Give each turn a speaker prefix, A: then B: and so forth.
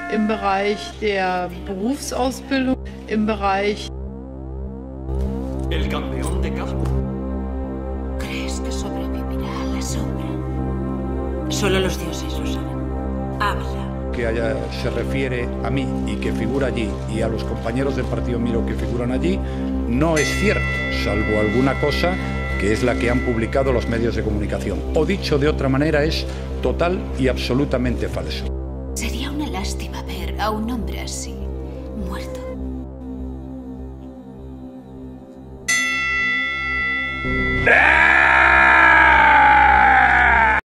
A: im Bereich der Berufsausbildung, im Bereich...
B: El campeón de campo.
C: ¿Crees que sobrevivirá a la sombra? Solo los dioses lo saben. Habla.
D: Que se refiere a mí y que figura allí y a los compañeros del partido Miro que figuran allí, no es cierto, salvo alguna cosa que es la que han publicado los medios de comunicación. O dicho de otra manera, es total y absolutamente falso.
C: Sería una lástima ver a un hombre así, muerto.
D: ¡Ah!